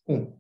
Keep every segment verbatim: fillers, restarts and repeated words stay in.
Um.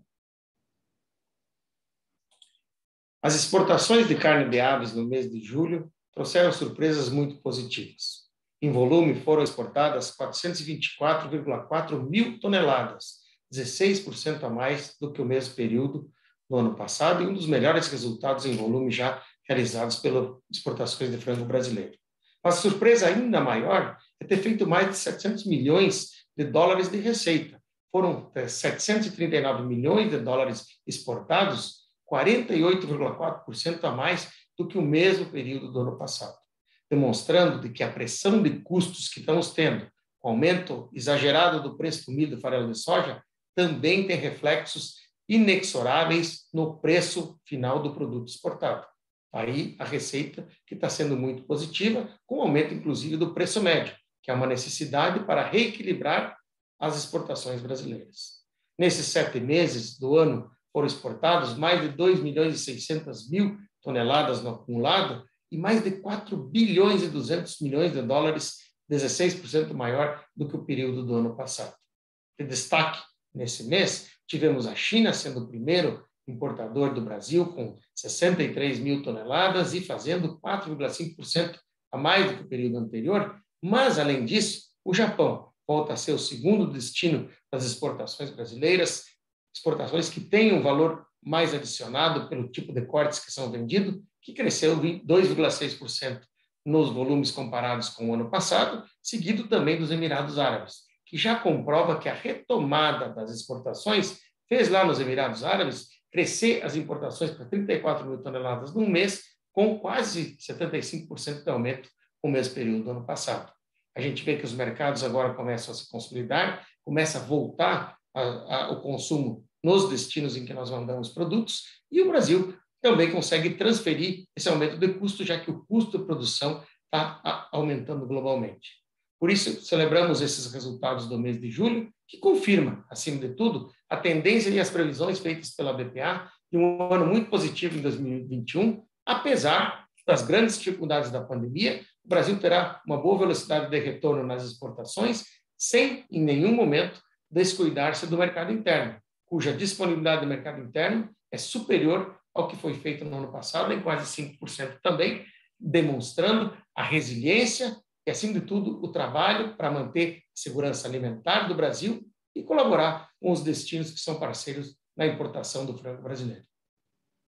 As exportações de carne de aves no mês de julho trouxeram surpresas muito positivas. Em volume, foram exportadas quatrocentos e vinte e quatro vírgula quatro mil toneladas, dezesseis por cento a mais do que o mesmo período do ano passado e um dos melhores resultados em volume já realizados pelas exportações de frango brasileiro. Mas a surpresa ainda maior é ter feito mais de setecentos milhões de dólares de receita. Foram setecentos e trinta e nove milhões de dólares exportados, quarenta e oito vírgula quatro por cento a mais do que o mesmo período do ano passado, demonstrando de que a pressão de custos que estamos tendo, com o aumento exagerado do preço do milho e do farelo de soja, também tem reflexos inexoráveis no preço final do produto exportado. Aí a receita que está sendo muito positiva, com o aumento, inclusive, do preço médio, que é uma necessidade para reequilibrar as exportações brasileiras. Nesses sete meses do ano, foram exportados mais de dois milhões e seiscentos mil toneladas no acumulado e mais de quatro bilhões e duzentos milhões de dólares, dezesseis por cento maior do que o período do ano passado. De destaque, nesse mês, tivemos a China sendo o primeiro importador do Brasil, com sessenta e três mil toneladas e fazendo quatro vírgula cinco por cento a mais do que o período anterior, mas, além disso, o Japão volta a ser o segundo destino das exportações brasileiras, exportações que têm um valor mais adicionado pelo tipo de cortes que são vendidos, que cresceu dois vírgula seis por cento nos volumes comparados com o ano passado, seguido também dos Emirados Árabes, que já comprova que a retomada das exportações fez lá nos Emirados Árabes crescer as importações para trinta e quatro mil toneladas num mês, com quase setenta e cinco por cento de aumento no mesmo período do ano passado. A gente vê que os mercados agora começam a se consolidar, começa a voltar a, a, o consumo nos destinos em que nós mandamos produtos, e o Brasil também consegue transferir esse aumento de custo, já que o custo de produção está aumentando globalmente. Por isso, celebramos esses resultados do mês de julho, que confirma, acima de tudo, a tendência e as previsões feitas pela B P A de um ano muito positivo em dois mil e vinte e um, apesar das grandes dificuldades da pandemia. O Brasil terá uma boa velocidade de retorno nas exportações, sem, em nenhum momento, descuidar-se do mercado interno, cuja disponibilidade do mercado interno é superior ao que foi feito no ano passado, em quase cinco por cento também, demonstrando a resiliência e, acima de tudo, o trabalho para manter a segurança alimentar do Brasil e colaborar com os destinos que são parceiros na importação do frango brasileiro.